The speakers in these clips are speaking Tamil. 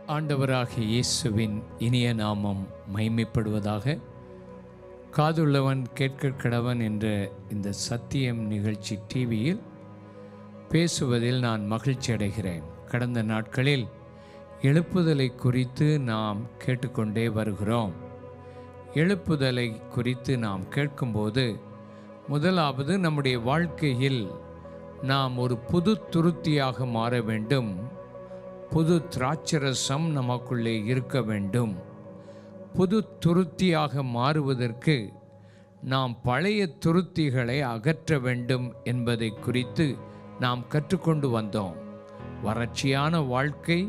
ஆண்டவராகிய இயேசுவின் இனிய நாமம் மகிமைப்படுவதாக. காதுள்ளவன் கேட்க கடவன் என்ற இந்த சத்தியம் நிகழ்ச்சி டிவியில் பேசுவதில் நான் மகிழ்ச்சி அடைகிறேன். கடந்த நாட்களில் எழுப்புதலை குறித்து நாம் கேட்டுக்கொண்டே வருகிறோம். எழுப்புதலை குறித்து நாம் கேட்கும்போது முதலாவது நம்முடைய வாழ்க்கையில் நாம் ஒரு புது துருத்தியாக மாற வேண்டும். புது திராட்சரசம் நமக்குள்ளே இருக்க வேண்டும். புது துருத்தியாக மாறுவதற்கு நாம் பழைய துருத்திகளை அகற்ற வேண்டும் என்பதை குறித்து நாம் கற்றுக்கொண்டு வந்தோம். வறட்சியான வாழ்க்கை,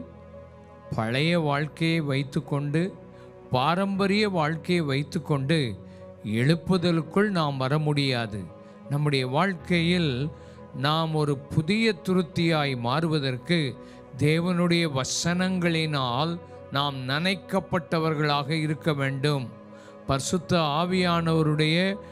பழைய வாழ்க்கையை வைத்துக்கொண்டு, பாரம்பரிய வாழ்க்கையை வைத்துக்கொண்டு எழுப்புதலுக்குள் நாம் வர முடியாது. நம்முடைய வாழ்க்கையில் நாம் ஒரு புதிய துருத்தியாய் மாறுவதற்கு தேவனுடைய வசனங்களினால் நாம் நனைக்கப்பட்டவர்களாக இருக்க வேண்டும். பரிசுத்த ஆவியானவருடைய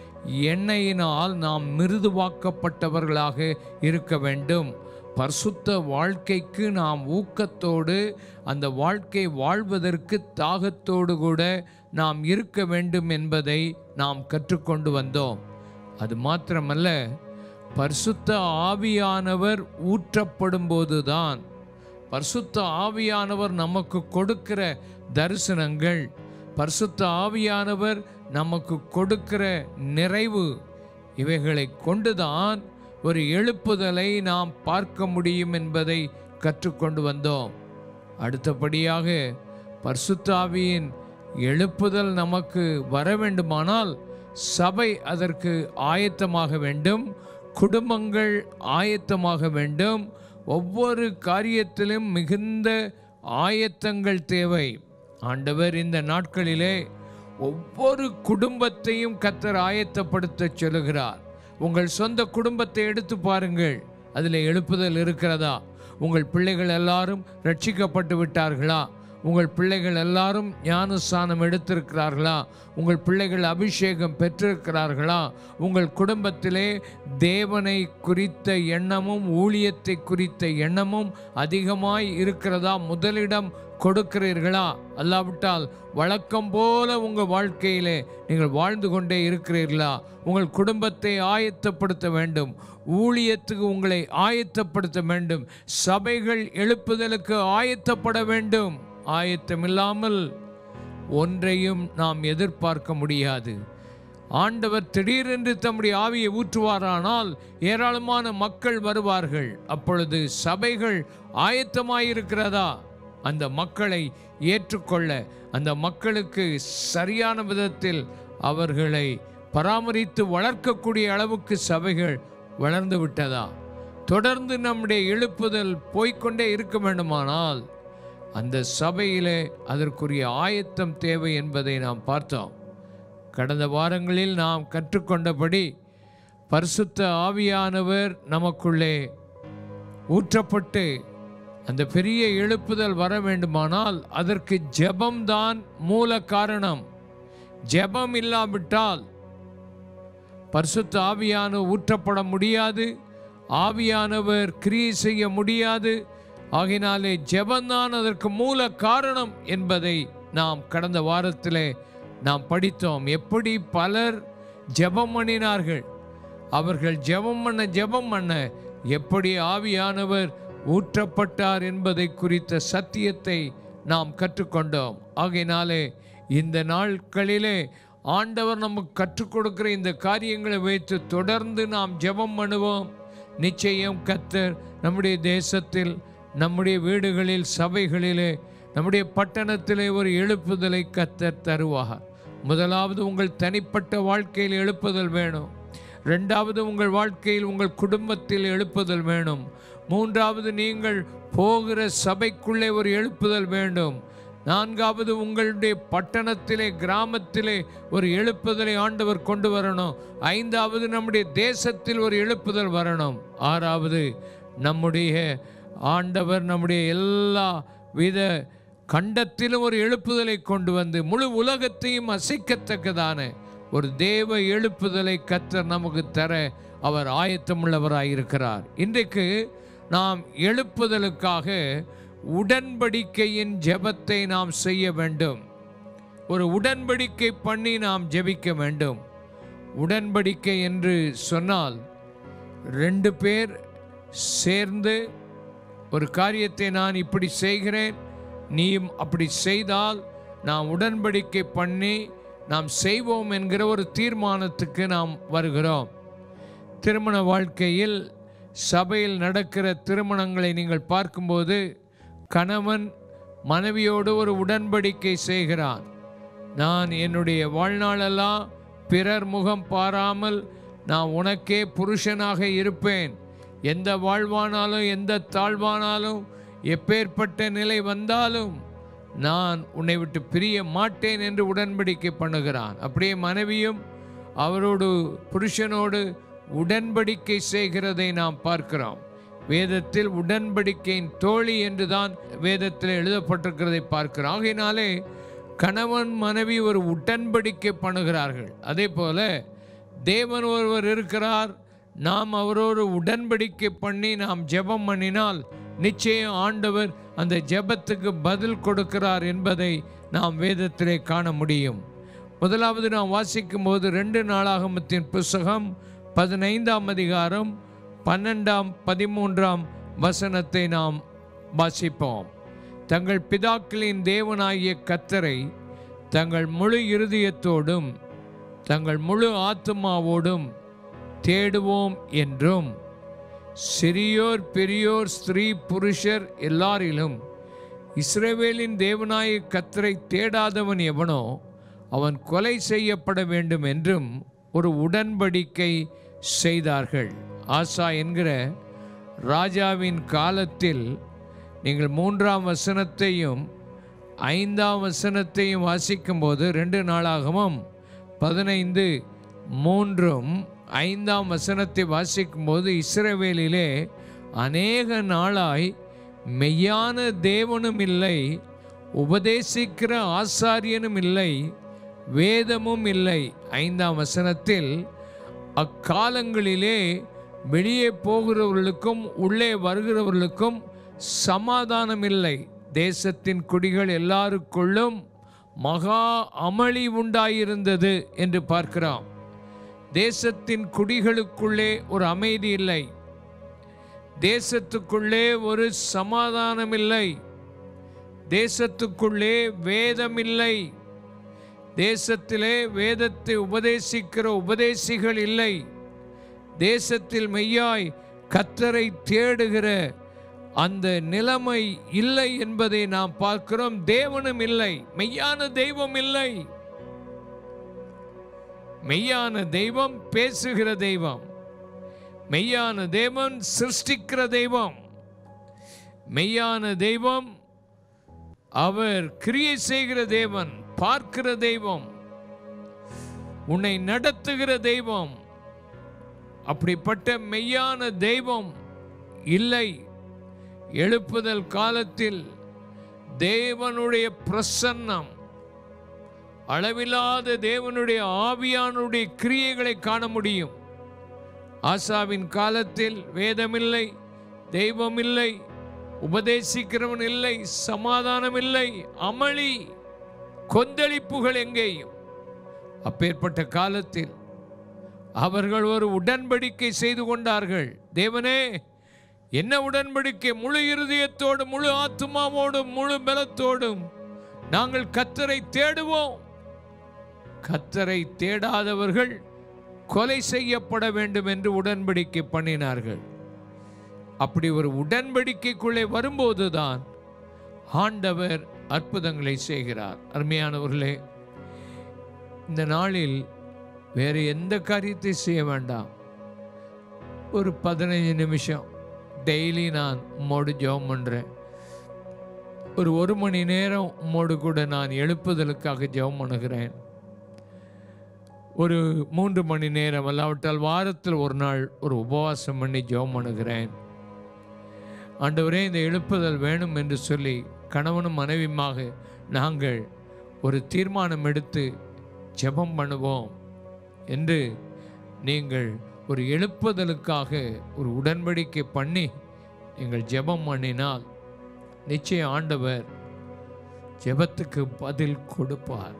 எண்ணெயினால் நாம் மிருதுவாக்கப்பட்டவர்களாக இருக்க வேண்டும். பரிசுத்த வாழ்க்கைக்கு நாம் ஊக்கத்தோடு, அந்த வாழ்க்கை வாழ்வதற்கு தாகத்தோடு கூட நாம் இருக்க வேண்டும் என்பதை நாம் கற்றுக்கொண்டு வந்தோம். அது மாத்திரமல்ல, பரிசுத்த ஆவியானவர் ஊற்றப்படும் போதுதான், பரிசுத்த ஆவியானவர் நமக்கு கொடுக்கிற தரிசனங்கள், பரிசுத்த ஆவியானவர் நமக்கு கொடுக்கிற நிறைவு, இவைகளை கொண்டுதான் ஒரு எழுப்புதலை நாம் பார்க்க முடியும் என்பதை கற்றுக்கொண்டு வந்தோம். அடுத்தபடியாக பரிசுத்த ஆவியின் எழுப்புதல் நமக்கு வர வேண்டுமானால் சபை அதற்கு ஆயத்தமாக வேண்டும், குடும்பங்கள் ஆயத்தமாக வேண்டும். ஒவ்வொரு காரியத்திலும் மிகுந்த ஆயத்தங்கள் தேவை. ஆண்டவர் இந்த நாட்களிலே ஒவ்வொரு குடும்பத்தையும் கர்த்தர் ஆயத்தப்படுத்த சொல்லுகிறார். உங்கள் சொந்த குடும்பத்தை எடுத்து பாருங்கள், அதில் எழுப்புதல் இருக்கிறதா? உங்கள் பிள்ளைகள் எல்லாரும் ரட்சிக்கப்பட்டு விட்டார்களா? உங்கள் பிள்ளைகள் எல்லாரும் ஞானஸ்நானம் எடுத்திருக்கிறார்களா? உங்கள் பிள்ளைகள் அபிஷேகம் பெற்றிருக்கிறார்களா? உங்கள் குடும்பத்திலே தேவனை குறித்த எண்ணமும் ஊழியத்தை குறித்த எண்ணமும் அதிகமாய் இருக்கிறதா? முதலிடம் கொடுக்கிறீர்களா? அல்லாவிட்டால் வழக்கம் போல உங்கள் வாழ்க்கையிலே நீங்கள் வாழ்ந்து கொண்டே இருக்கிறீர்களா? உங்கள் குடும்பத்தை ஆயத்தப்படுத்த வேண்டும், ஊழியத்துக்கு உங்களை ஆயத்தப்படுத்த வேண்டும். சபைகள் எழுப்புதலுக்கு ஆயத்தப்பட வேண்டும். ஆயத்தமில்லாமல் ஒன்றையும் நாம் எதிர்பார்க்க முடியாது. ஆண்டவர் திடீரென்று தம்முடைய ஆவியை ஊற்றுவாரானால் ஏராளமான மக்கள் வருவார்கள். அப்பொழுது சபைகள் ஆயத்தமாயிருக்கிறதா? அந்த மக்களை ஏற்றுக்கொள்ள, அந்த மக்களுக்கு சரியான விதத்தில் அவர்களை பராமரித்து வளர்க்கக்கூடிய அளவுக்கு சபைகள் வளர்ந்து விட்டதா? தொடர்ந்து நம்முடைய எழுப்புதல் போய்கொண்டே இருக்க வேண்டுமானால் அந்த சபையிலே அதற்குரிய ஆயத்தம் தேவை என்பதை நாம் பார்த்தோம். கடந்த வாரங்களில் நாம் கற்றுக்கொண்டபடி பரிசுத்த ஆவியானவர் நமக்குள்ளே ஊற்றப்பட்டு அந்த பெரிய எழுப்புதல் வர வேண்டுமானால் அதற்கு ஜெபம்தான் மூல காரணம். ஜெபம் இல்லாவிட்டால் பரிசுத்த ஆவியானவர் ஊற்றப்பட முடியாது, ஆவியானவர் கிரியை செய்ய முடியாது. ஆகினாலே ஜெபம்தான் அதற்கு மூல காரணம் என்பதை நாம் கடந்த வாரத்திலே நாம் படித்தோம். எப்படி பலர் ஜெபம் பண்ணினார்கள், அவர்கள் ஜெபம் பண்ண எப்படி ஆவியானவர் ஊற்றப்பட்டார் என்பதை குறித்த சத்தியத்தை நாம் கற்றுக்கொண்டோம். ஆகையினாலே இந்த நாட்களிலே ஆண்டவர் நமக்கு கற்றுக் கொடுக்கிற இந்த காரியங்களை வைத்து தொடர்ந்து நாம் ஜெபம் பண்ணுவோம். நிச்சயம் கர்த்தர் நம்முடைய தேசத்தில், நம்முடைய வீடுகளில், சபைகளிலே, நம்முடைய பட்டணத்திலே ஒரு எழுப்புதலை கர்த்தர் தருவார். முதலாவது உங்கள் தனிப்பட்ட வாழ்க்கையில் எழுப்புதல் வேணும். ரெண்டாவது உங்கள் வாழ்க்கையில், உங்கள் குடும்பத்தில் எழுப்புதல் வேணும். மூன்றாவது நீங்கள் போகிற சபைக்குள்ளே ஒரு எழுப்புதல் வேண்டும். நான்காவது உங்களுடைய பட்டணத்திலே, கிராமத்திலே ஒரு எழுப்புதலை ஆண்டவர் கொண்டு வரணும். ஐந்தாவது நம்முடைய தேசத்தில் ஒரு எழுப்புதல் வரணும். ஆறாவது நம்முடைய ஆண்டவர் நம்முடைய எல்லா வித கண்டத்திலும் ஒரு எழுப்புதலை கொண்டு வந்து முழு உலகத்தையும் அசைக்கத்தக்கதான ஒரு தேவ எழுப்புதலை கர்த்தர் நமக்கு தர அவர் ஆயத்தமுள்ளவராயிருக்கிறார். இன்றைக்கு நாம் எழுப்புதலுக்காக உடன்படிக்கையின் ஜெபத்தை நாம் செய்ய வேண்டும். ஒரு உடன்படிக்கை பண்ணி நாம் ஜெபிக்க வேண்டும். உடன்படிக்கை என்று சொன்னால் 2 பேர் சேர்ந்து ஒரு காரியத்தை நான் இப்படி செய்கிறேன், நீயும் அப்படி செய்தால் நாம் உடன்படிக்கை பண்ணி நாம் செய்வோம் என்கிற ஒரு தீர்மானத்துக்கு நாம் வருகிறோம். திருமண வாழ்க்கையில் சபையில் நடக்கிற திருமணங்களை நீங்கள் பார்க்கும்போது கணவன் மனைவியோடு ஒரு உடன்படிக்கை செய்கிறான். நான் என்னுடைய வாழ்நாளெல்லாம் பிறர் முகம் பாராமல் நான் உனக்கே புருஷனாக இருப்பேன். எந்த வாழ்வானாலும் எந்த தாழ்வானாலும் எப்பேற்பட்ட நிலை வந்தாலும் நான் உன்னை விட்டு பிரிய மாட்டேன் என்று உடன்படிக்கை பண்ணுகிறான். அப்படியே மனைவியும் அவரோடு புருஷனோடு உடன்படிக்கை செய்கிறதை நாம் பார்க்கிறோம். வேதத்தில் உடன்படிக்கையின் தோழி என்றுதான் வேதத்தில் எழுதப்பட்டிருக்கிறதை பார்க்கிறோம். ஆகையினாலே கணவன் மனைவி ஒரு உடன்படிக்கை பண்ணுகிறார்கள். அதே போல தேவன் ஒருவர் இருக்கிறார், நாம் அவரோடு உடன்படிக்கை பண்ணி நாம் ஜெபம் பண்ணினால் நிச்சயம் ஆண்டவர் அந்த ஜெபத்துக்கு பதில் கொடுக்கிறார் என்பதை நாம் வேதத்திலே காண முடியும். முதலாவது நாம் வாசிக்கும் போது 2 நாளாகமத்தின் புஸ்தகம் 15ஆம் அதிகாரம் 12ஆம் 13ஆம் வசனத்தை நாம் வாசிப்போம். தங்கள் பிதாக்களின் தேவனாகிய கர்த்தரை தங்கள் முழு இருதயத்தோடும் தங்கள் முழு ஆத்துமாவோடும் தேடுவோம் என்றும், சிறியோர் பெரியோர் ஸ்திரீ புருஷர் எல்லாரிலும் இஸ்ரவேலின் தேவனாகிய கர்த்தரை தேடாதவன் எவனோ அவன் கொலை செய்யப்பட வேண்டும் என்றும் ஒரு உடன்படிக்கை செய்தார்கள். ஆசா என்கிற ராஜாவின் காலத்தில் நீங்கள் 3ஆம் வசனத்தையும் 5ஆம் வசனத்தையும் வாசிக்கும்போது 2 நாளாகமம் 15:3 5ஆம் வசனத்தை வாசிக்கும்போது இஸ்ரவேலிலே அநேக நாளாய் மெய்யான தேவனும் இல்லை, உபதேசிக்கிற ஆசாரியனும் இல்லை, வேதமும் இல்லை. 5ஆம் வசனத்தில் அக்காலங்களிலே வெளியே போகிறவர்களுக்கும் உள்ளே வருகிறவர்களுக்கும் சமாதானம் இல்லை, தேசத்தின் குடிகள் எல்லாருக்குள்ளும் மகா அமளி உண்டாயிருந்தது என்று பார்க்கிறோம். தேசத்தின் குடிகளுக்குள்ளே ஒரு அமைதி இல்லை, தேசத்துக்குள்ளே ஒரு சமாதானம் இல்லை, தேசத்துக்குள்ளே வேதம் இல்லை, தேசத்திலே வேதத்தை உபதேசிக்கிற உபதேசிகள் இல்லை, தேசத்தில் மெய்யாய் கர்த்தரை தேடுகிற அந்த நிலைமை இல்லை என்பதை நாம் பார்க்கிறோம். தேவனும் இல்லை, மெய்யான தெய்வம் இல்லை. மெய்யான தெய்வம் பேசுகிற தெய்வம், மெய்யான தேவன் சிருஷ்டிக்கிற தெய்வம், மெய்யான தெய்வம் அவர் கிரியை செய்கிற தேவன், பார்க்கிற தெய்வம், உன்னை நடத்துகிற தெய்வம். அப்படிப்பட்ட மெய்யான தெய்வம் இல்லை. எழுப்புதல் காலத்தில் தேவனுடைய பிரசன்னம், அளவில்லாத தேவனுடைய ஆவியானுடைய கிரியைகளை காண முடியும். ஆசாவின் காலத்தில் வேதமில்லை, தெய்வம் இல்லை, உபதேசிக்கிறவன் இல்லை, சமாதானம் இல்லை, அமளி கொந்தளிப்புகள் எங்கேயும். அப்பேற்பட்ட காலத்தில் அவர்கள் ஒரு உடன்படிக்கை செய்து கொண்டார்கள். தேவனே, என்ன உடன்படிக்கை? முழு இருதயத்தோடும் முழு ஆத்துமாவோடும் முழு பலத்தோடும் நாங்கள் கர்த்தரை தேடுவோம். கர்த்தரை தேடாதவர்கள் கொலை செய்யப்பட வேண்டும் என்று உடன்படிக்கை பண்ணினார்கள். அப்படி ஒரு உடன்படிக்கைக்குள்ளே வரும்போதுதான் ஆண்டவர் அற்புதங்களை செய்கிறார். அருமையானவர்களே, இந்த நாளில் வேறு எந்த காரியத்தை செய்ய வேண்டாம். ஒரு 15 நிமிஷம் டெய்லி நான் உம்மோடு ஜெபம் பண்ணுறேன். ஒரு 1 மணி நேரம் உம்மோடு கூட நான் எழுப்புதலுக்காக ஜெபம் பண்ணுகிறேன். ஒரு 3 மணி நேரம் அல்லாவிட்டால் வாரத்தில் ஒரு நாள் ஒரு உபவாசம் பண்ணி ஜெபம் பண்ணுகிறேன். ஆண்டவரே, இந்த எழுப்புதல் வேணும் என்று சொல்லி கணவனும் மனைவியுமாக நாங்கள் ஒரு தீர்மானம் எடுத்து ஜெபம் பண்ணுவோம் என்று நீங்கள் ஒரு எழுப்புதலுக்காக ஒரு உடன்படிக்கை பண்ணி நீங்கள் ஜெபம் பண்ணினால் நிச்சயம் ஆண்டவர் ஜெபத்துக்கு பதில் கொடுப்பார்.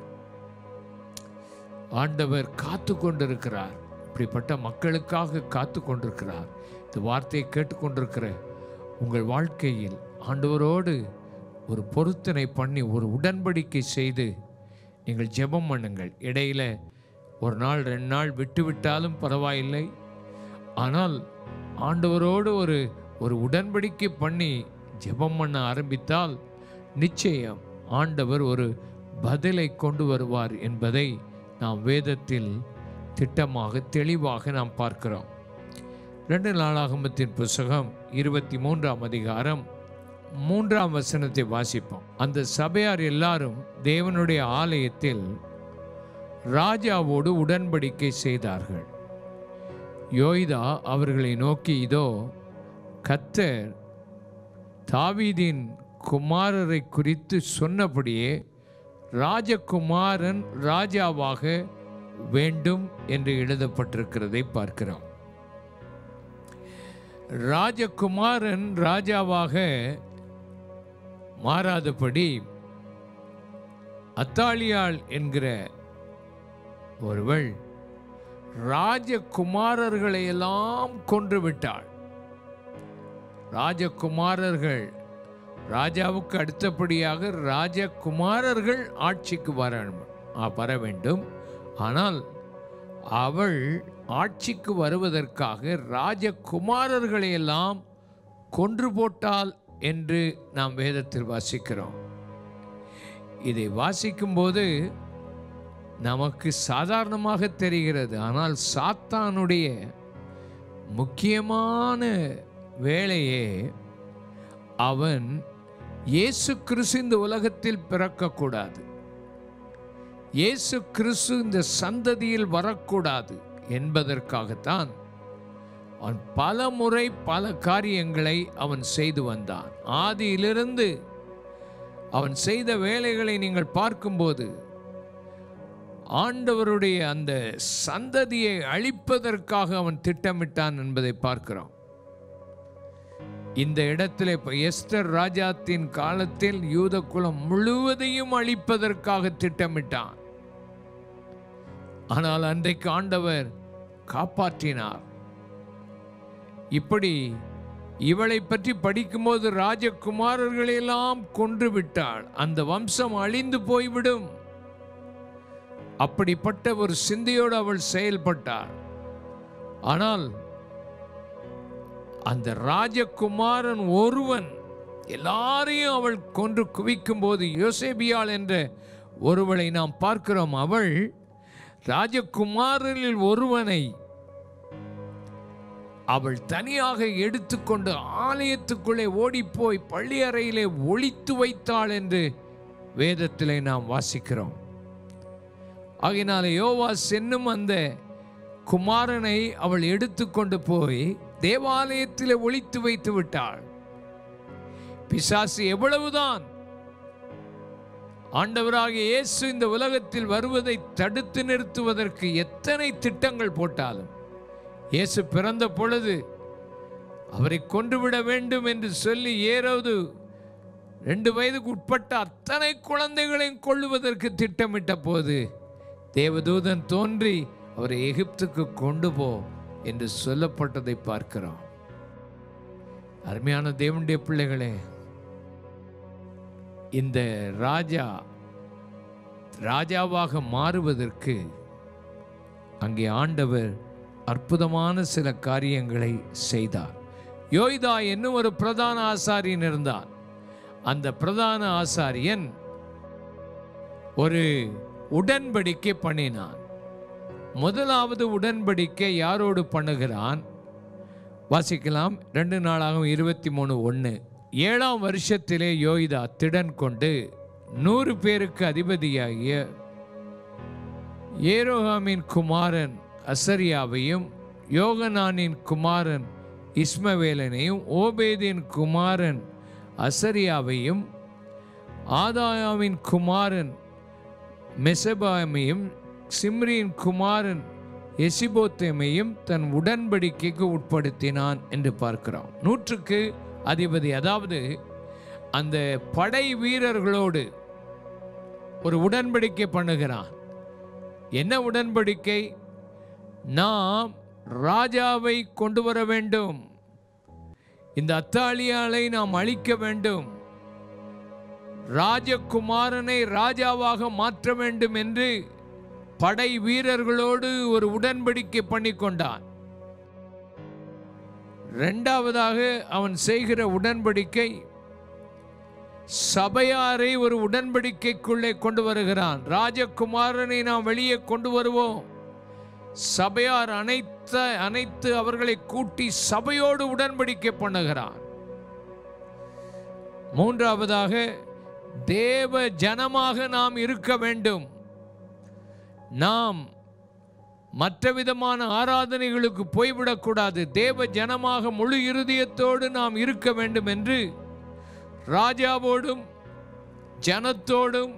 ஆண்டவர் காத்து கொண்டிருக்கிறார். இப்படிப்பட்ட மக்களுக்காக காத்து கொண்டிருக்கிறார். இந்த வார்த்தையை கேட்டுக்கொண்டிருக்கிற உங்கள் வாழ்க்கையில் ஆண்டவரோடு ஒரு பொருத்தனை பண்ணி ஒரு உடன்படிக்கை செய்து நீங்கள் ஜெபம் பண்ணுங்கள். இடையில ஒரு நாள் 2 நாள் விட்டுவிட்டாலும் பரவாயில்லை. ஆனால் ஆண்டவரோடு ஒரு உடன்படிக்கை பண்ணி ஜெபம் பண்ண ஆரம்பித்தால் நிச்சயம் ஆண்டவர் ஒரு பதிலை கொண்டு வருவார் என்பதை நாம் வேதத்தில் திட்டமாக தெளிவாக நாம் பார்க்கிறோம். 2 நாளாகமத்தின் புத்தகம் 23ஆம் அதிகாரம் 3ஆம் வசனத்தை வாசிப்போம். அந்த சபையார் எல்லாரும் தேவனுடைய ஆலயத்தில் ராஜாவோடு உடன்படிக்கை செய்தார்கள். யோய்தா அவர்களை நோக்கி, இதோ கர்த்தர் தாவீதின் குமாரரை குறித்து சொன்னபடியே ராஜகுமாரன் ராஜாவாக வேண்டும் என்று எழுதப்பட்டிருக்கிறதை பார்க்கிறோம். ராஜகுமாரன் ராஜாவாக மாறாதபடி அத்தாலியாள் என்கிற ஒருவள் ராஜகுமாரர்களை எல்லாம் கொன்று விட்டாள். ராஜகுமாரர்கள், ராஜாவுக்கு அடுத்தபடியாக ராஜகுமாரர்கள் ஆட்சிக்கு வர வேண்டும். ஆனால் அவள் ஆட்சிக்கு வருவதற்காக ராஜகுமாரர்களை எல்லாம் கொன்று போட்டாள் என்று நாம் வேதத்தில் வாசிக்கிறோம். இதை வாசிக்கும்போது நமக்கு சாதாரணமாக தெரிகிறது. ஆனால் சாத்தானுடைய முக்கியமான வேலையே அவன் இயேசு கிறிஸ்து இந்த உலகத்தில் பிறக்கக்கூடாது, இயேசு கிறிஸ்து இந்த சந்ததியில் வரக்கூடாது என்பதற்காகத்தான் அவன் பல முறை பல காரியங்களை அவன் செய்து வந்தான். ஆதியிலிருந்து அவன் செய்த வேலைகளை நீங்கள் பார்க்கும்போது ஆண்டவருடைய அந்த சந்ததியை அழிப்பதற்காக அவன் திட்டமிட்டான் என்பதை பார்க்கிறோம். இந்த இடத்துல இப்போ எஸ்தர் ராஜாத்தின் காலத்தில் யூத குலம் முழுவதையும் அழிப்பதற்காக திட்டமிட்டான். ஆனால் அன்றைக்கு ஆண்டவர் காப்பாற்றினார். இப்படி இவளை பற்றி படிக்கும்போது ராஜகுமாரர்களெல்லாம் கொன்று விட்டாள், அந்த வம்சம் அழிந்து போய்விடும், அப்படிப்பட்ட ஒரு சிந்தையோடு அவள் செயல்பட்டாள். ஆனால் அந்த ராஜகுமாரன் ஒருவன் எல்லாரையும் அவள் கொன்று குவிக்கும் போது யோசேபியாள் என்ற ஒருவளை நாம் பார்க்கிறோம். அவள் ராஜகுமாரனில் ஒருவனை அவள் தனியாக எடுத்துக்கொண்டு ஆலயத்துக்குள்ளே ஓடிப்போய் பள்ளி அறையிலே ஒளித்து வைத்தாள் என்று வேதத்திலே நாம் வாசிக்கிறோம். ஆகையினால யோவாஸ் என்னும் அந்த குமாரனை அவள் எடுத்துக்கொண்டு போய் தேவாலயத்தில் ஒளித்து வைத்து விட்டாள். பிசாசு எவ்வளவுதான் ஆண்டவராகிய இயேசு இந்த உலகத்தில் வருவதை தடுத்து நிறுத்துவதற்கு எத்தனை திட்டங்கள் போட்டாலும், இயேசு பிறந்த பொழுது அவரை கொன்றுவிட வேண்டும் என்று சொல்லி ஏரோது 2 வயதுக்கு உட்பட்ட அத்தனை குழந்தைகளையும் கொள்ளுவதற்கு திட்டமிட்ட போது தேவதூதன் தோன்றி அவரை எகிப்துக்கு கொண்டு போ என்று சொல்லப்பட்டதை பார்க்கிறோம். அருமையான தேவனுடைய பிள்ளைகளே, இந்த ராஜாவாக மாறுவதற்கு அங்கே ஆண்டவர் அற்புதமான சில காரியங்களை செய்தார். யோய்தா என்னும் ஒரு பிரதான ஆசாரியன் இருந்தான். அந்த பிரதான ஆசாரியன் ஒரு உடன்படிக்கை பண்ணினான். முதலாவது உடன்படிக்கை யாரோடு பண்ணுகிறான் வாசிக்கலாம். 2 நாளாகும் 23:1. 7ஆம் வருஷத்திலே யோய்தா திடன் கொண்டு 100 பேருக்கு அதிபதியாகிய ஏரோகாமின் குமாரன் அசரியாவையும் யோகனானின் குமாரன் இஸ்மவேலனையும் ஓபேதின் குமாரன் அசரியாவையும் ஆதாயாவின் குமாரன் மெசபாமையும் சிம்ரியின் குமாரன் எசிபோத்தேமையும் தன் உடன்படிக்கைக்கு உட்படுத்தினான் என்று பார்க்கிறோம். 100க்கு அதிபதி, அதாவது அந்த படை வீரர்களோடு ஒரு உடன்படிக்கை பண்ணுகிறான். என்ன உடன்படிக்கை? நாம் ராஜாவை கொண்டு வர வேண்டும், இந்த அத்தாலியாளை நாம் அழிக்க வேண்டும், ராஜகுமாரனை ராஜாவாக மாற்ற வேண்டும் என்று படை வீரர்களோடு ஒரு உடன்படிக்கை பண்ணி கொண்டான். இரண்டாவதாக அவன் செய்கிற உடன்படிக்கை, சபையாரை ஒரு உடன்படிக்கைக்குள்ளே கொண்டு வருகிறான். ராஜகுமாரனை நாம் வெளியே கொண்டு வருவோம், சபையார் அனைத்து அவர்களை கூட்டி சபையோடு உடன்படிக்கை பண்ணுகிறான். மூன்றாவதாக, தேவ ஜனமாக நாம் இருக்க வேண்டும், நாம் மற்ற விதமான ஆராதனைகளுக்கு போய்விடக்கூடாது, தேவ ஜனமாக முழு இருதயத்தோடு நாம் இருக்க வேண்டும் என்று ராஜாவோடும் ஜனத்தோடும்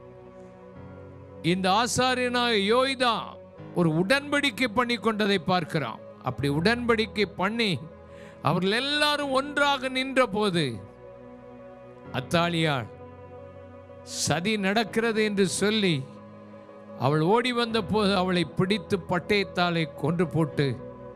இந்த ஆசாரியனாக யோய்தா ஒரு உடன்படிக்கை பண்ணி கொண்டதை பார்க்கிறோம். அப்படி உடன்படிக்கை பண்ணி அவர்கள் எல்லாரும் ஒன்றாக நின்ற போது அத்தாலியாள் சதி நடக்கிறது என்று சொல்லி அவள் ஓடி வந்த போது அவளை பிடித்து பட்டயத்தாலே கொன்று போட்டு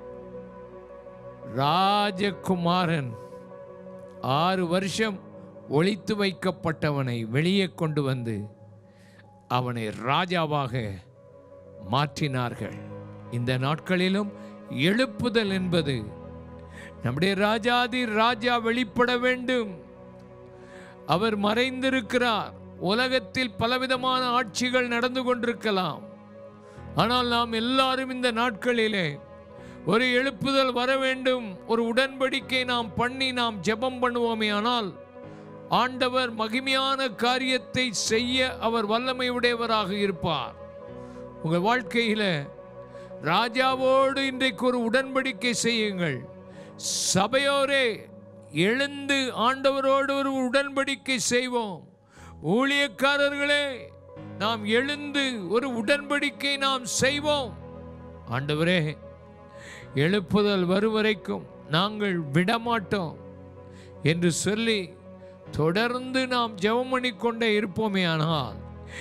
ராஜகுமாரன் 6 வருஷம் ஒளித்து வைக்கப்பட்டவனை வெளியே கொண்டு வந்து அவனை ராஜாவாக மாற்றினார்கள். இந்த நாட்களிலும் எழுப்புதல் என்பது நம்முடைய ராஜாதி ராஜா வெளிப்பட வேண்டும். அவர் மறைந்திருக்கிறார். உலகத்தில் பலவிதமான ஆட்சிகள் நடந்து கொண்டிருக்கலாம். ஆனால் நாம் எல்லாரும் இந்த நாட்களிலே ஒரு எழுப்புதல் வர வேண்டும். ஒரு உடன்படிக்கை நாம் பண்ணி நாம் ஜெபம் பண்ணுவோமே, ஆனால் ஆண்டவர் மகிமையான காரியத்தை செய்ய அவர் வல்லமை உடையவராக இருப்பார். உங்கள் வாழ்க்கையில ராஜாவோடு இன்றைக்கு ஒரு உடன்படிக்கை செய்யுங்கள். சபையோரே எழுந்து ஆண்டவரோடு ஒரு உடன்படிக்கை செய்வோம். ஊழியக்காரர்களே நாம் எழுந்து ஒரு உடன்படிக்கை நாம் செய்வோம். ஆண்டவரே, எழுப்புதல் வரும் வரைக்கும் நாங்கள் விடமாட்டோம் என்று சொல்லி தொடர்ந்து நாம் ஜெபம் பண்ணிக்கொண்டே இருப்போமே, ஆனால்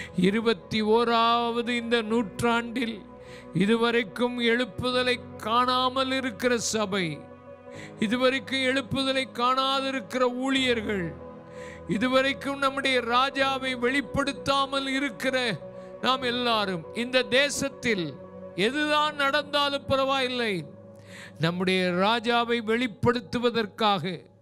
21வது இந்த நூற்றாண்டில் இதுவரைக்கும் எழுப்புதலை காணாமல் இருக்கிற சபை, இதுவரைக்கும் எழுப்புதலை காணாதிருக்கிற ஊழியர்கள், இதுவரைக்கும் நம்முடைய ராஜாவை வெளிப்படுத்தாமல் இருக்கிற நாம் எல்லாரும், இந்த தேசத்தில் எதுதான் நடந்தாலும் பரவாயில்லை, நம்முடைய ராஜாவை வெளிப்படுத்துவதற்காக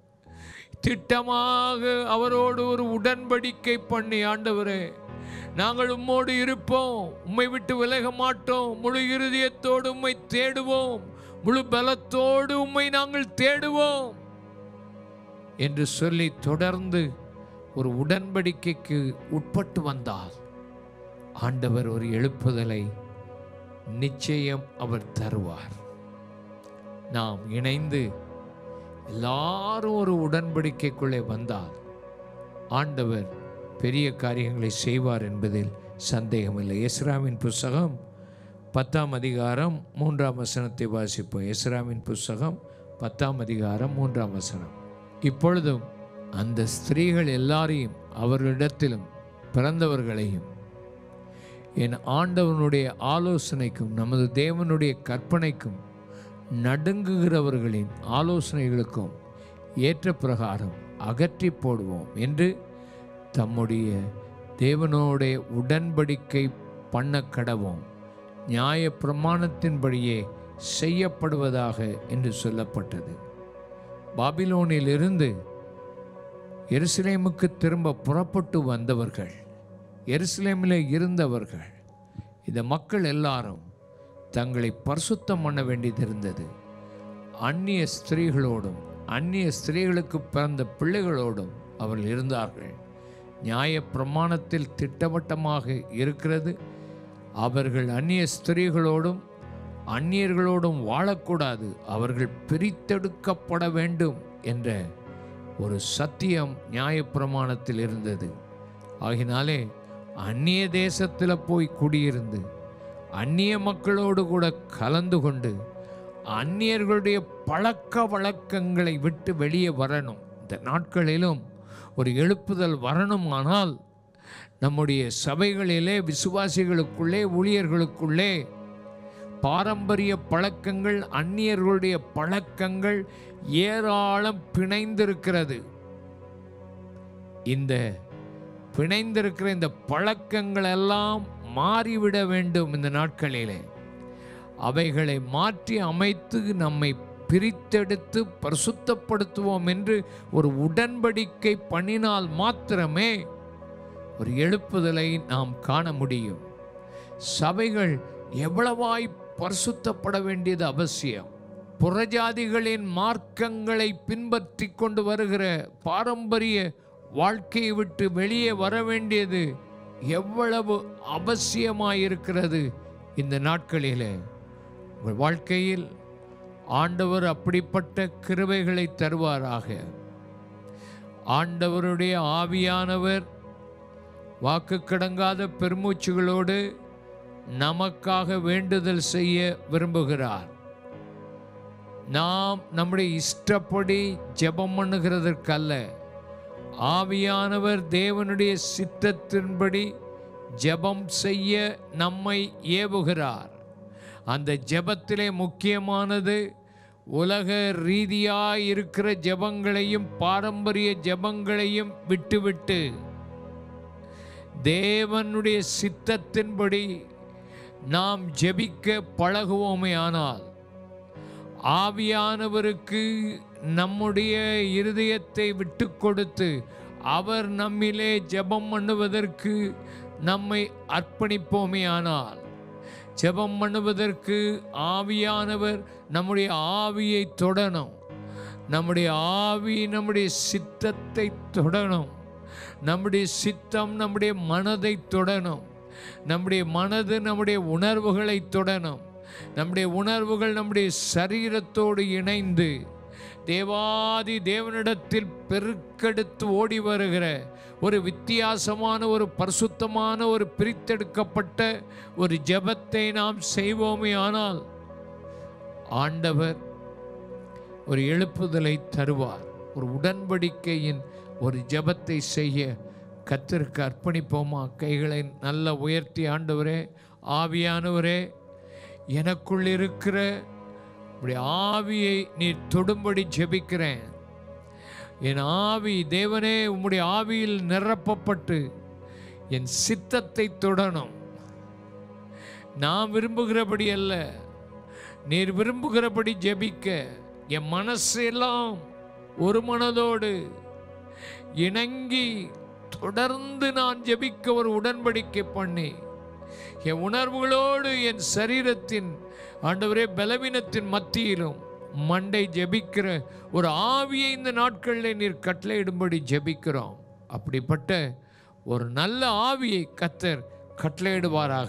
திட்டமாக அவரோடு ஒரு உடன்படிக்கை பண்ணி, ஆண்டவரே நாங்கள் உம்மோடு இருப்போம், உம்மை விட்டு விலக மாட்டோம், முழு இருதயத்தோடு உம்மை தேடுவோம், முழு பலத்தோடு உம்மை நாங்கள் தேடுவோம் என்று சொல்லி தொடர்ந்து ஒரு உடன்படிக்கைக்கு உட்பட்டு வந்தால் ஆண்டவர் ஒரு எழுப்புதலை நிச்சயம் அவர் தருவார். நாம் இணைந்து எல்லாரும் ஒரு உடன்படிக்கைக்குள்ளே வந்தால் ஆண்டவர் பெரிய காரியங்களை செய்வார் என்பதில் சந்தேகமில்லை. எஸ்ராவின் புஸ்தகம் 10ஆம் அதிகாரம் 3ஆம் வசனத்தை வாசிப்போம். எஸ்ராவின் புஸ்தகம் 10ஆம் அதிகாரம் 3ஆம் வசனம். இப்பொழுதும் அந்த ஸ்திரீகள் எல்லாரையும் அவர்களிடத்திலும் பிறந்தவர்களையும் என் ஆண்டவனுடைய ஆலோசனைக்கும் நமது தேவனுடைய கற்பனைக்கும் நடுங்குகிறவர்களின் ஆலோசனைகளுக்கும் ஏற்ற பிரகாரம் அகற்றி போடுவோம் என்று தம்முடைய தேவனோடைய உடன்படிக்கை பண்ண கடவோம், நியாய பிரமாணத்தின்படியே செய்யப்படுவதாக என்று சொல்லப்பட்டது. பாபிலோனிலிருந்து எருசலேமுக்கு திரும்ப புறப்பட்டு வந்தவர்கள், எருசலேமில் இருந்தவர்கள், இந்த மக்கள் எல்லாரும் தங்களை பரிசுத்தம் பண்ண வேண்டியது இருந்தது. அந்நிய ஸ்திரீகளோடும் அந்நிய ஸ்திரீகளுக்கு பிறந்த பிள்ளைகளோடும் அவர்கள் இருந்தார்கள். நியாய பிரமாணத்தில் திட்டவட்டமாக இருக்கிறது, அவர்கள் அந்நிய ஸ்திரீகளோடும் அந்நியர்களோடும் வாழக்கூடாது, அவர்கள் பிரித்தெடுக்கப்பட வேண்டும் என்ற ஒரு சத்தியம் நியாய பிரமாணத்தில் இருந்தது. ஆகினாலே அந்நிய தேசத்தில் போய் குடியிருந்து அந்நிய மக்களோடு கூட கலந்து கொண்டு அந்நியர்களுடைய பழக்க வழக்கங்களை விட்டு வெளியே வரணும். இந்த நாட்களிலும் ஒரு எழுப்புதல் வரணுமானால் நம்முடைய சபைகளிலே, விசுவாசிகளுக்குள்ளே, ஊழியர்களுக்குள்ளே பாரம்பரிய பழக்கங்கள், அந்நியர்களுடைய பழக்கங்கள் ஏராளம் பிணைந்திருக்கிறது. இந்த பிணைந்திருக்கிற இந்த பழக்கங்கள் எல்லாம் மாறிவிட வேண்டும். இந்த நாட்களிலே அவைகளை மாற்றி அமைத்து நம்மை பிரித்தெடுத்து பரிசுத்தப்படுத்துவோம் என்று ஒரு உடன்படிக்கை பண்ணினால் மாத்திரமே ஒரு எழுப்புதலை நாம் காண முடியும். சபைகள் எவ்வளவாய் பரிசுத்தப்பட வேண்டியது அவசியம். புறஜாதிகளின் மார்க்கங்களை பின்பற்றி கொண்டு வருகிற பாரம்பரிய வாழ்க்கையை விட்டு வெளியே வர வேண்டியது எவ்வளவு அவசியமாயிருக்கிறது இந்த நாட்களிலே. உங்கள் வாழ்க்கையில் ஆண்டவர் அப்படிப்பட்ட கிருபைகளை தருவாராக. ஆண்டவருடைய ஆவியானவர் வாக்கு கடங்காத பெருமூச்சுகளோடு நமக்காக வேண்டுதல் செய்ய விரும்புகிறார். நாம் நம்முடைய இஷ்டப்படி ஜெபம் பண்ணுகிறதற்கல்ல, ஆவியானவர் தேவனுடைய சித்தத்தின்படி ஜெபம் செய்ய நம்மை ஏவுகிறார். அந்த ஜெபத்திலே முக்கியமானது உலக ரீதியாய் இருக்கிற ஜெபங்களையும் பாரம்பரிய ஜெபங்களையும் விட்டுவிட்டு தேவனுடைய சித்தத்தின்படி நாம் ஜெபிக்க பழகுவோமே ஆனால், ஆவியானவருக்கு நம்முடைய இருதயத்தை விட்டு கொடுத்து அவர் நம்மிலே ஜெபம் பண்ணுவதற்கு நம்மை அர்ப்பணிப்போமே ஆனால், ஜெபம் பண்ணுவதற்கு ஆவியானவர் நம்முடைய ஆவியை தொடணும். நம்முடைய ஆவி நம்முடைய சித்தத்தை தொடணும். நம்முடைய சித்தம் நம்முடைய மனதை தொடணும். நம்முடைய மனது நம்முடைய உணர்வுகளை தொடணும். நம்முடைய உணர்வுகள் நம்முடைய சரீரத்தோடு இணைந்து தேவாதி தேவனிடத்தில் பெருக்கெடுத்து ஓடி வருகிற ஒரு வித்தியாசமான, ஒரு பரிசுத்தமான, ஒரு பிரித்தெடுக்கப்பட்ட ஒரு ஜெபத்தை நாம் செய்வோமே ஆனால் ஆண்டவர் ஒரு எழுப்புதலை தருவார். ஒரு உடன்படிக்கையின் ஒரு ஜெபத்தை செய்ய கர்த்தருக்கு அர்ப்பணிப்போமா? கைகளை நல்ல உயர்த்தி, ஆண்டவரே, ஆவியானவரே, எனக்குள் இருக்கிற உம்முடைய ஆவியை நீர் தொடும்படி ஜெபிக்கிறேன். என் ஆவி தேவனே உம்முடைய ஆவியில் நிரப்பப்பட்டு என் சித்தத்தை தொடணும். நான் விரும்புகிறபடி அல்ல, நீர் விரும்புகிறபடி ஜெபிக்க என் மனசு எல்லாம் ஒரு மனதோடு இணங்கி தொடர்ந்து நான் ஜெபிக்க ஒரு உடன்படிக்கை பண்ணி என் உணர்வுகளோடு என் சரீரத்தின் ஆண்டவரே பலவீனத்தின் மத்தியிலும் மண்டை ஜெபிக்கிற ஒரு ஆவியை இந்த நாட்களில் நீர் கட்டளையிடும்படி ஜெபிக்கிறோம். அப்படிப்பட்ட ஒரு நல்ல ஆவியை கர்த்தர் கட்டளையிடுவாராக.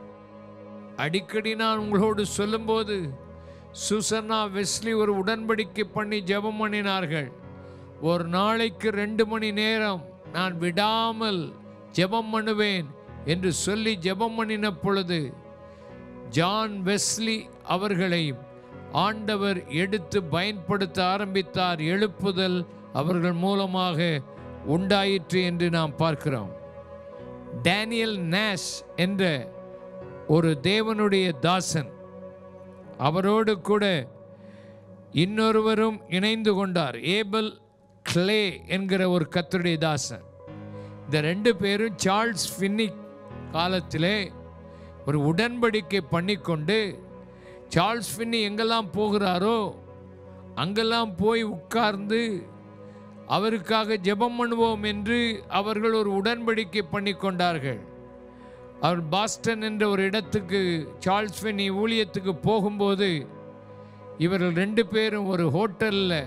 அடிக்கடி நான் உங்களோடு சொல்லும்போது சூசன்னா வெஸ்லி ஒரு உடன்படிக்கை பண்ணி ஜெபம் பண்ணினார்கள். ஒரு நாளைக்கு 2 மணி நேரம் நான் விடாமல் ஜெபம் பண்ணுவேன் என்று சொல்லி ஜெபம் பண்ணின பொழுது ஜான் வெஸ்லி அவர்களை ஆண்டவர் எடுத்து பயன்படுத்த ஆரம்பித்தார். எழுப்புதல் அவர்கள் மூலமாக உண்டாயிற்று என்று நாம் பார்க்கிறோம். டேனியல் நேஷ் என்ற ஒரு தேவனுடைய தாசன், அவரோடு கூட இன்னொருவரும் இணைந்து கொண்டார். ஏபல் கிளே என்கிற ஒரு கர்த்தருடைய தாசன். இந்த 2 பேரும் சார்ல்ஸ் ஃபின்னி காலத்திலே ஒரு உடன்படிக்கை பண்ணிக்கொண்டு சார்ல்ஸ் ஃபின்னி எங்கெல்லாம் போகிறாரோ அங்கெல்லாம் போய் உட்கார்ந்து அவருக்காக ஜெபம் பண்ணுவோம் என்று அவர்கள் ஒரு உடன்படிக்கை பண்ணி கொண்டார்கள். அவர் பாஸ்டன் என்ற ஒரு இடத்துக்கு சார்ல்ஸ் ஃபின்னி ஊழியத்துக்கு போகும்போது இவர்கள் 2 பேரும் ஒரு ஹோட்டலில்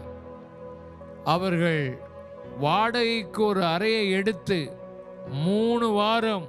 அவர்கள் வாடகைக்கு ஒரு அறையை எடுத்து 3 வாரம்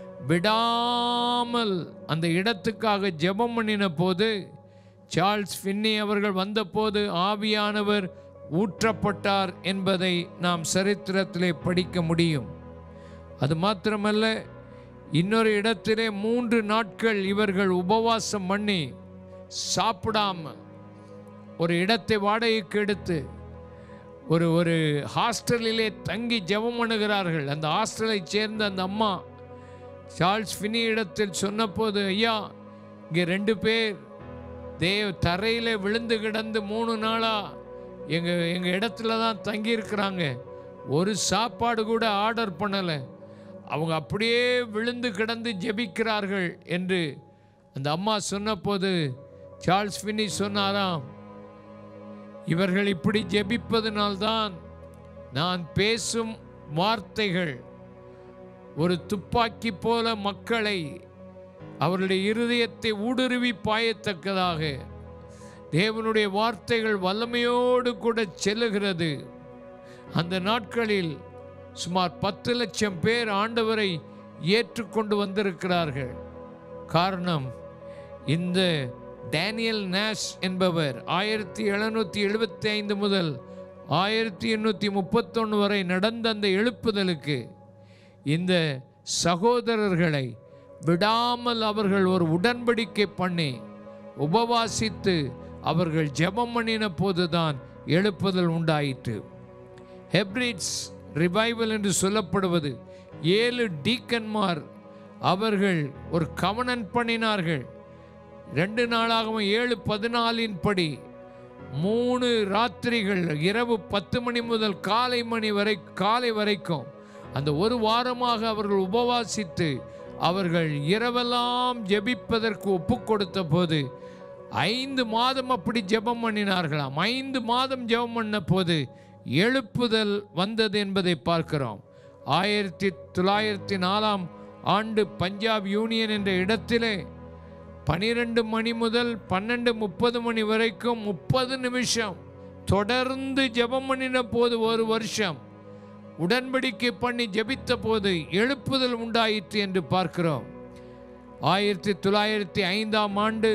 விடாமல் அந்த இடத்துக்காக ஜெபம் பண்ணின போது சார்ல்ஸ் ஃபின்னி அவர்கள் வந்தபோது ஆவியானவர் ஊற்றப்பட்டார் என்பதை நாம் சரித்திரத்திலே படிக்க முடியும். அது மாத்திரமல்ல, இன்னொரு இடத்திலே 3 நாட்கள் இவர்கள் உபவாசம் பண்ணி சாப்பிடாம ஒரு இடத்தை வாடகைக்கு எடுத்து ஒரு ஒரு ஹாஸ்டலிலே தங்கி ஜெபம் பண்ணுகிறார்கள். அந்த ஹாஸ்டலை சேர்ந்த அந்த அம்மா சார்ல்ஸ் ஃபின்னி இடத்தில் சொன்னபோது, ஐயா இங்கே 2 பேர் தரையில் விழுந்து கிடந்து 3 நாளாக எங்கள் இடத்துல தான் தங்கியிருக்கிறாங்க, ஒரு சாப்பாடு கூட ஆர்டர் பண்ணலை, அவங்க அப்படியே விழுந்து கிடந்து ஜெபிக்கிறார்கள் என்று அந்த அம்மா சொன்னபோது சார்ல்ஸ் ஃபின்னி சொன்னாராம், இவர்கள் இப்படி ஜெபிப்பதனால்தான் நான் பேசும் வார்த்தைகள் ஒரு துப்பாக்கி போல மக்களை அவருடைய இருதயத்தை ஊடுருவி பாயத்தக்கதாக தேவனுடைய வார்த்தைகள் வல்லமையோடு கூட செல்லுகிறது. அந்த நாட்களில் சுமார் 10 லட்சம் பேர் ஆண்டவரை ஏற்றுக்கொண்டு வந்திருக்கிறார்கள். காரணம், இந்த டேனியல் நாஷ் என்பவர் 1775 முதல் 1831 வரை நடந்த அந்த எழுப்புதலுக்கு இந்த சகோதரர்களை விடாமல் அவர்கள் ஒரு உடன்படிக்கை பண்ணி உபவாசித்து அவர்கள் ஜெபம் பண்ணின போதுதான் எழுப்புதல் உண்டாயிற்று. ஹெப்ரிட்ஸ் ரிவைவல் என்று சொல்லப்படுவது 7 டீக்கன்மார் அவர்கள் ஒரு கவனன்ட் பண்ணினார்கள். 2 நாளாகவும் 7:14 படி 3 ராத்திரிகள் இரவு 10 மணி முதல் காலை வரைக்கும் அந்த ஒரு வாரமாக அவர்கள் உபவாசித்து அவர்கள் இரவெல்லாம் ஜெபிப்பதற்கு ஒப்பு கொடுத்த போது 5 மாதம் அப்படி ஜெபம் பண்ணினார்களாம். 5 மாதம் ஜெபம் பண்ண போது எழுப்புதல் வந்தது என்பதை பார்க்கிறோம். 1904 ஆண்டு பஞ்சாப் யூனியன் என்ற இடத்திலே 12 மணி முதல் 12:30 மணி வரைக்கும் 30 நிமிஷம் தொடர்ந்து ஜெபம் பண்ணின போது, ஒரு வருஷம் உடன்படிக்கை பண்ணி ஜெபித்த போது எழுப்புதல் உண்டாயிற்று என்று பார்க்கிறோம். 1905 ஆண்டு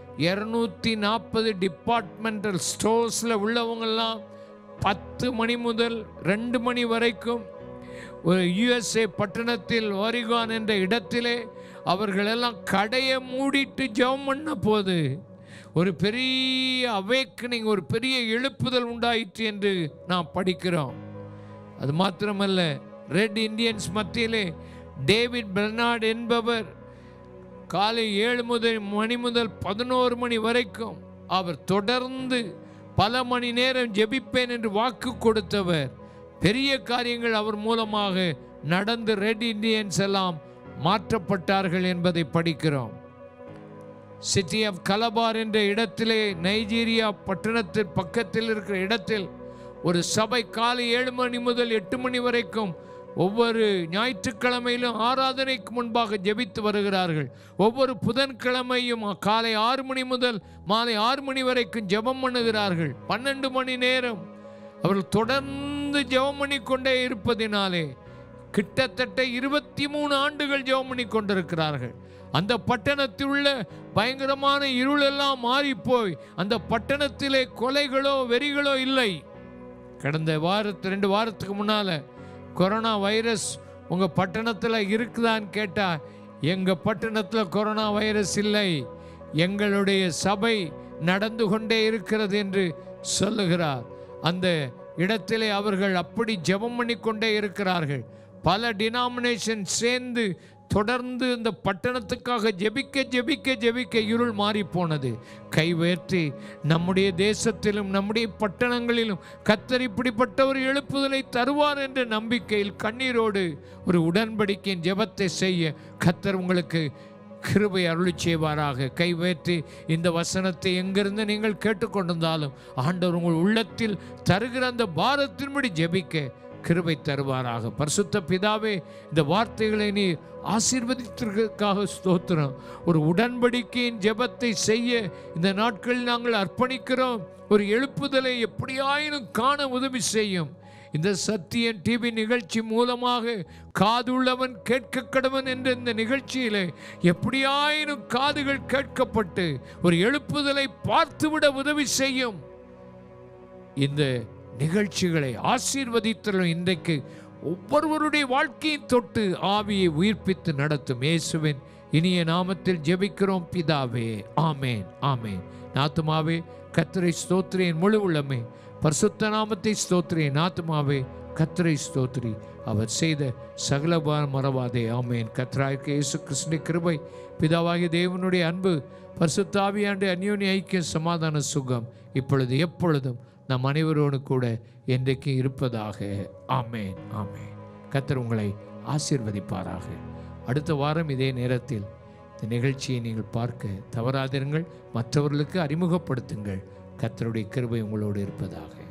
240 டிபார்ட்மெண்டல் ஸ்டோர்ஸில் உள்ளவங்கெல்லாம் 10 மணி முதல் 2 மணி வரைக்கும் ஒரு USA பட்டணத்தில் ஓரிகான் என்ற இடத்திலே அவர்களெல்லாம் கடையை மூடிட்டு ஜெபம் பண்ண போது ஒரு பெரிய அவேக்கனிங், ஒரு பெரிய எழுப்புதல் உண்டாயிற்று என்று நாம் படிக்கிறோம். அது மாத்திரமல்ல, ரெட் இண்டியன்ஸ் மத்தியிலே டேவிட் பெர்னார்ட் என்பவர் காலை 7 மணி முதல் 11 மணி வரைக்கும் அவர் தொடர்ந்து பல மணி நேரம் ஜெபிப்பேன் என்று வாக்கு கொடுத்தவர். பெரிய காரியங்கள் அவர் மூலமாக நடந்து ரெட் இண்டியன்ஸ் எல்லாம் மாற்றப்பட்டார்கள் என்பதை படிக்கிறோம். சிட்டி ஆஃப் கலபார் என்ற இடத்திலே, நைஜீரியா பட்டணத்தின் பக்கத்தில் இருக்கிற இடத்தில் ஒரு சபை காலை 7 மணி முதல் 8 மணி வரைக்கும் ஒவ்வொரு ஞாயிற்றுக்கிழமையிலும் ஆராதனைக்கு முன்பாக ஜெபித்து வருகிறார்கள். ஒவ்வொரு புதன்கிழமையும் காலை 6 மணி முதல் மாலை 6 மணி வரைக்கும் ஜெபம் பண்ணுகிறார்கள். 12 மணி நேரம் அவர்கள் தொடர்ந்து ஜெபம் பண்ணி கொண்டே இருப்பதினாலே கிட்டத்தட்ட 23 ஆண்டுகள் ஜெபம் பண்ணி கொண்டிருக்கிறார்கள். அந்த பட்டணத்தில் உள்ள பயங்கரமான இருளெல்லாம் மாறி போய் அந்த பட்டணத்திலே கொலைகளோ வெறிகளோ இல்லை. கடந்த 2 வாரத்துக்கு முன்னால் கொரோனா வைரஸ் உங்கள் பட்டணத்தில் இருக்குதான்னு கேட்டால், எங்கள் பட்டணத்தில் கொரோனா வைரஸ் இல்லை, எங்களுடைய சபை நடந்து கொண்டே இருக்கிறது என்று சொல்லுகிறார். அந்த இடத்திலே அவர்கள் அப்படி ஜெபம் பண்ணி கொண்டே இருக்கிறார்கள். பல டினாமினேஷன் சேர்ந்து தொடர்ந்து இந்த பட்டணத்துக்காக ஜெபிக்க ஜெபிக்க ஜெபிக்க இருள் மாறி போனது. கை உயர்த்தி நம்முடைய தேசத்திலும் நம்முடைய பட்டணங்களிலும் கர்த்தர் இப்படிப்பட்ட ஒரு எழுப்புதலை தருவார் என்ற நம்பிக்கையில் கண்ணீரோடு ஒரு உடன்படிக்கையின் ஜெபத்தை செய்ய கர்த்தர் உங்களுக்கு கிருபை அருளி செய்வாராக. கை உயர்த்தி இந்த வசனத்தை எங்கிருந்து நீங்கள் கேட்டுக்கொண்டிருந்தாலும் ஆண்டவர் உங்கள் உள்ளத்தில் தருகிற அந்த பாரத்தின்படி ஜெபிக்க கிருபை தருவாராக. பரிசுத்த பிதாவே, இந்த வார்த்தைகளை நீ ஆசீர்வதித்திற்காக ஸ்தோத்திரம். ஒரு உடன்படிக்கையின் ஜெபத்தை செய்ய இந்த நாட்களில் நாங்கள் அர்ப்பணிக்கிறோம். ஒரு எழுப்புதலை எப்படியாயினும் காண உதவி செய்யும். இந்த சத்தியன் டிவி நிகழ்ச்சி மூலமாக காதுள்ளவன் கேட்க கடவன் என்ற இந்த நிகழ்ச்சியிலே எப்படியாயினும் காதுகள் கேட்கப்பட்டு ஒரு எழுப்புதலை பார்த்துவிட உதவி செய்யும். இந்த நிகழ்ச்சிகளை ஆசீர்வதித்தலும் இன்றைக்கு ஒவ்வொருவருடைய வாழ்க்கையை தொட்டு ஆவியை உயிர்ப்பித்து நடத்தும் இயேசுவின் இனிய நாமத்தில் ஜெபிக்கிறோம் பிதாவே. ஆமேன், ஆமேன். ஆத்துமாவே கர்த்தரை ஸ்தோத்திரேன், முழு உள்ளமே பரிசுத்த நாமத்தை ஸ்தோத்திரி. என் ஆத்துமாவே கர்த்தரை ஸ்தோத்திரி, அவர் செய்த சகல மறவாதே. ஆமேன். கர்த்தராகிய இயேசு கிறிஸ்துவின் கிருபை, பிதாவாகிய தேவனுடைய அன்பு, பரிசுத்த ஆவியானுடைய அந்யோன்ய ஐக்கிய சமாதான சுகம் இப்பொழுது எப்பொழுதும் நம் அனைவரோடு கூட என்றைக்கு இருப்பதாக. ஆமேன். ஆமேன். கர்த்தர் உங்களை ஆசீர்வதிப்பாராக. அடுத்த வாரம் இதே நேரத்தில் இந்த நிகழ்ச்சியை நீங்கள் பார்க்க தவறாதிருங்கள். மற்றவர்களுக்கு அறிமுகப்படுத்துங்கள். கர்த்தருடைய கிருபை உங்களோடு இருப்பதாக.